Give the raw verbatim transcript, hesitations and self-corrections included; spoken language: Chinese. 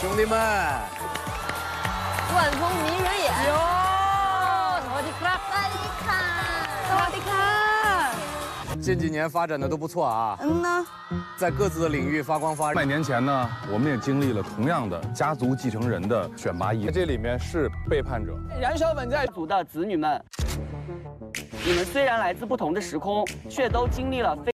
兄弟们， 晚风迷人眼。 哟， สวัสดีครับสวัสดีค่ะสวัสดีค่ะ近几年发展的都不错啊。 嗯呢， 在各自的领域发光发热。 百年前呢，我们也经历了同样的家族继承人的选拔仪，这里面是背叛者。 燃烧本在族的子女们，你们虽然来自不同的时空，却都经历了非。